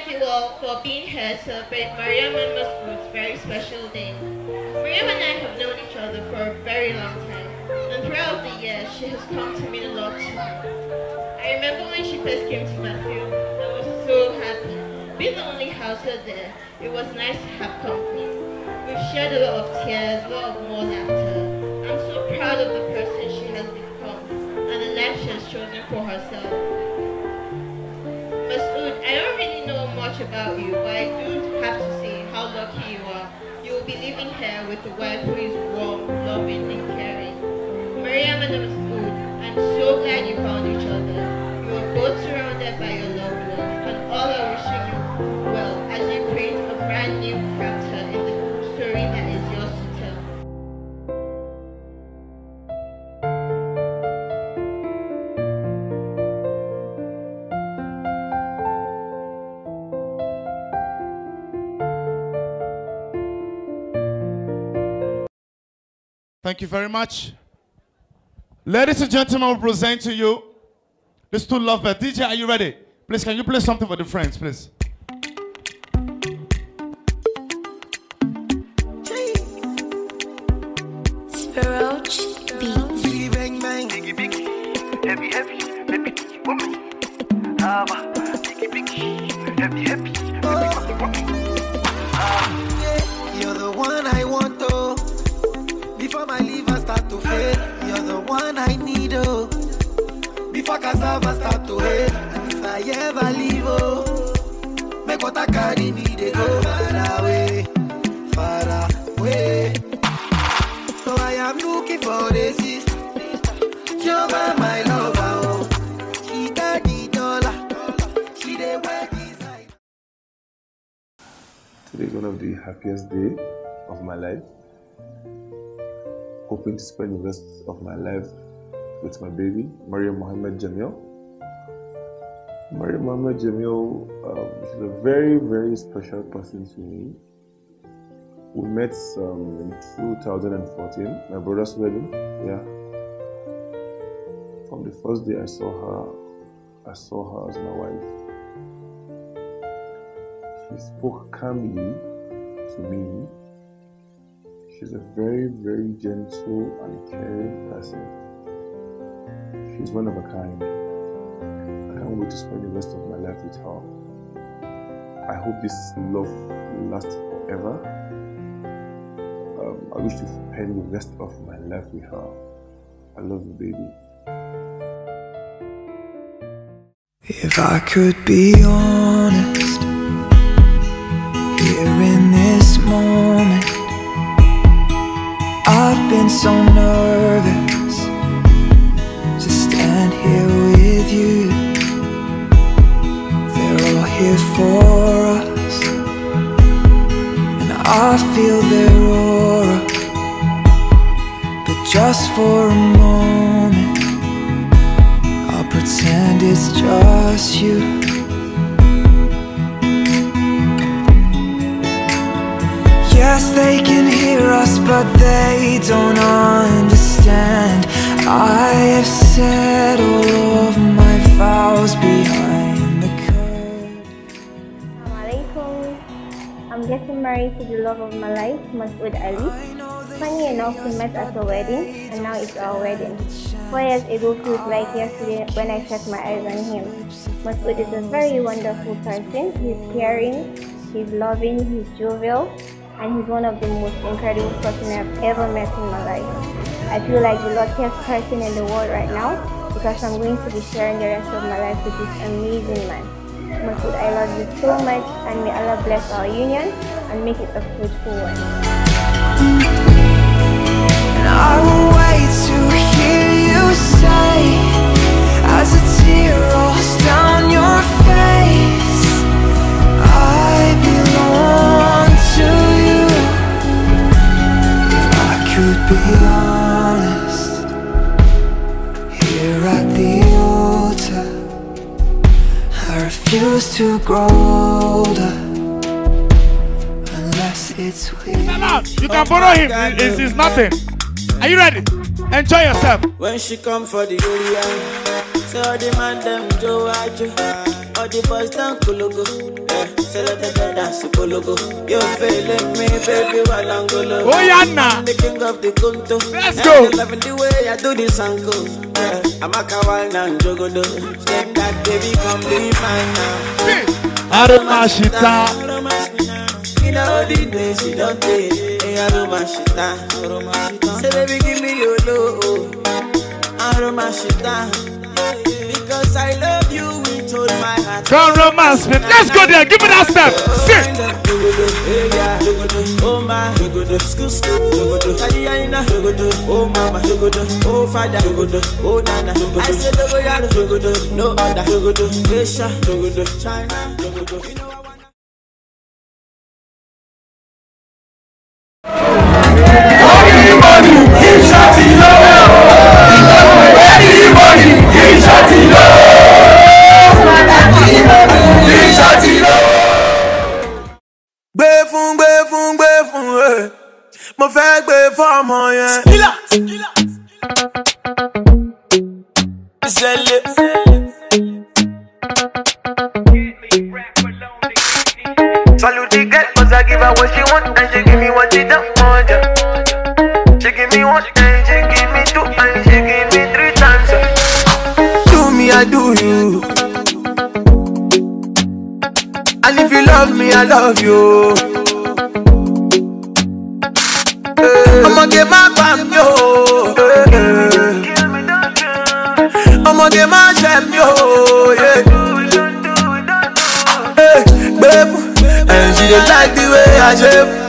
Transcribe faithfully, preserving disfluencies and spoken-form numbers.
you all for being here to celebrate Mariam and Masood's very special day. Mariam and I have known each other for a very long time, and throughout the years, she has come to mean a lot to me. I remember when she first came to my field, I was so happy. Being the only household there, it was nice to have company. We've shared a lot of tears, a lot of more laughter. I'm so proud of the person she has become, and the life she has chosen for herself. Masood, I don't really know much about you, but I do have to say how lucky you are. You will be living here with a wife who is warm, loving, and caring. Mariam and Masood, I'm so glad you found each other. You are both surrounded by your loved ones, and all are wishing you well as you create a brand new chapter in the story that is yours to tell. Thank you very much. Ladies and gentlemen, we present to you the Stood Lovebird. D J, are you ready? Please, can you play something for the friends, please? Roach Beats. Biggie bang bang, biggie biggie, heavy heavy, baby woman. Ah, biggie biggie, heavy heavy, baby woman. Ah, yeah, you're the one I want, oh. Before my liver start to fade, you're the one I need, oh. Before cassava start to hate, and if I ever leave, oh, make what I carry me, they go far away, far away. So I am looking for the sister, Jehovah my lover, oh. She got the dollar, she the wear design. Today is one of the happiest days of my life. Hoping to spend the rest of my life with my baby, Mariam Mohammed Jamil. Mariam Mohammed Jamil, um, she's a very, very special person to me. We met um, in two thousand fourteen, my brother's wedding. Yeah. From the first day I saw her, I saw her as my wife. She spoke calmly to me. She's a very, very gentle and caring person. She's one of a kind. I can't wait to spend the rest of my life with her. I hope this love will last forever. Um, I wish to spend the rest of my life with her. I love you, baby. If I could be honest, here in this moment, I've been so nervous to stand here with you. They're all here for us, and I feel their aura. But just for a moment, I'll pretend it's just you. Yes, they can hear us, but they don't understand. I have said all of my vows behind the curtain. Assalamualaikum. I'm getting married to the love of my life, Masood Ali. Funny enough, we met at a wedding, and now it's our wedding. Four years ago feels like yesterday when I set my eyes on him. Masood is a very wonderful person. He's caring, he's loving, he's jovial, and he's one of the most incredible person I've ever met in my life. I feel like the luckiest person in the world right now because I'm going to be sharing the rest of my life with this amazing man. Masood, I love you so much, and may Allah bless our union and make it a fruitful one. And I will wait to hear you say, as a tear rolls down your face, I belong to you. If I could be honest, here at the altar, I refuse to grow older unless it's with you. You can borrow him, it's, it's nothing. Are you ready? Enjoy yourself. When she come for the area, So all the man them Joe Ajo, all the boys down Kologo. Yeah, say let them dance Kologo. You feeling me, baby, while I'm golo. Oh yeah, nah. I'm the king of the Kunto. Let's go. And loving the way I do this uncle. Yeah, I'm a kawaii now, Jogodo. Step that baby, come be mine now. Aromashita. You know the day she don't take. Hey, Aromashita. Say baby, give me your love. Aromashita. Because I love you with all my heart. Come romance me. Let's go there. Give me that step. Sit. Oh my, oh mama, oh father, oh nana. I said no other. Asia, China. You know I want. Gbé fún, gbé fún, gbé fún, eh. Mo fẹ́ gbé fọ́mọ yẹn. Skilla, skilla. Ìṣẹ̀lẹ̀. Salute the girl, 'cause I give her what she want and she give me what she don't want. She give me one and she give me two and she give me three times. Do me, I do you. And if you love me, I love you. Hey. I'ma get my bam, yo. Hey. I'ma get my jam, yo. Yeah. Hey, babe. And she just like the way I shape.